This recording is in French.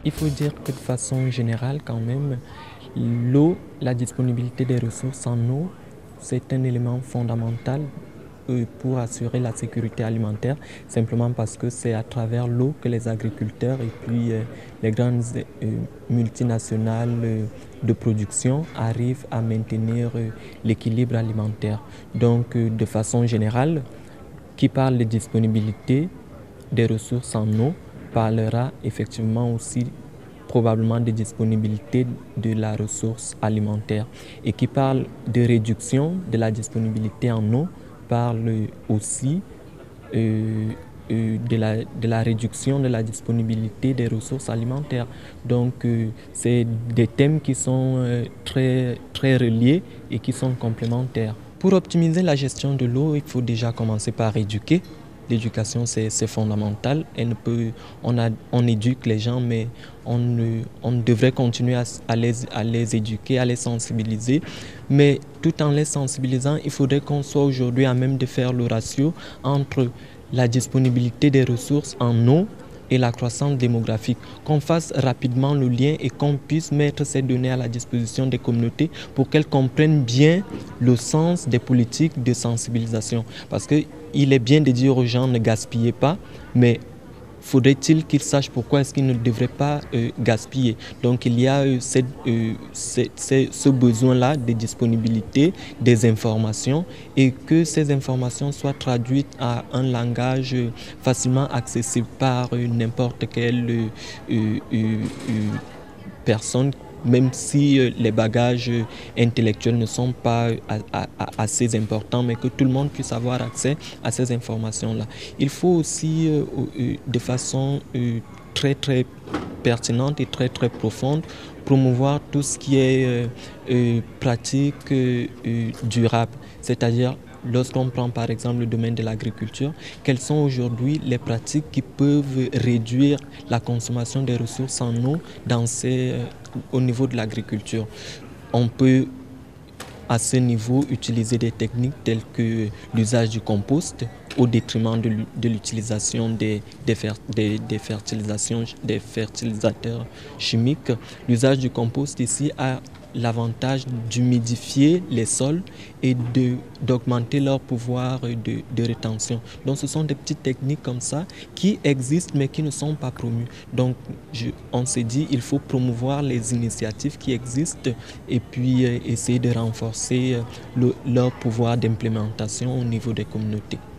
Il faut dire que de façon générale, quand même, l'eau, la disponibilité des ressources en eau, c'est un élément fondamental pour assurer la sécurité alimentaire, simplement parce que c'est à travers l'eau que les agriculteurs et puis les grandes multinationales de production arrivent à maintenir l'équilibre alimentaire. Donc, de façon générale, qui parle de disponibilité des ressources en eau parlera effectivement aussi probablement de disponibilité de la ressource alimentaire. Et qui parle de réduction de la disponibilité en eau parle aussi de la réduction de la disponibilité des ressources alimentaires. Donc, c'est des thèmes qui sont très reliés et qui sont complémentaires. Pour optimiser la gestion de l'eau, il faut déjà commencer par éduquer. L'éducation, c'est fondamental. On éduque les gens, mais on devrait continuer à les éduquer, à les sensibiliser. Mais tout en les sensibilisant, il faudrait qu'on soit aujourd'hui à même de faire le ratio entre la disponibilité des ressources en eau et la croissance démographique, qu'on fasse rapidement le lien et qu'on puisse mettre ces données à la disposition des communautés pour qu'elles comprennent bien le sens des politiques de sensibilisation. Parce qu'il est bien de dire aux gens ne gaspillez pas, mais faudrait-il qu'ils sachent pourquoi est-ce qu'ils ne devraient pas gaspiller. Donc il y a ce besoin-là de disponibilité des informations et que ces informations soient traduites à un langage facilement accessible par n'importe quelle personne, même si les bagages intellectuels ne sont pas assez importants, mais que tout le monde puisse avoir accès à ces informations-là. Il faut aussi, de façon très pertinente et très profonde, promouvoir tout ce qui est pratique durable, c'est-à-dire lorsqu'on prend par exemple le domaine de l'agriculture, quelles sont aujourd'hui les pratiques qui peuvent réduire la consommation des ressources en eau au niveau de l'agriculture. On peut à ce niveau utiliser des techniques telles que l'usage du compost au détriment de l'utilisation des fertilisateurs chimiques. L'usage du compost ici a l'avantage d'humidifier les sols et d'augmenter leur pouvoir de rétention. Donc ce sont des petites techniques comme ça qui existent mais qui ne sont pas promues. Donc on s'est dit il faut promouvoir les initiatives qui existent et puis essayer de renforcer leur pouvoir d'implémentation au niveau des communautés.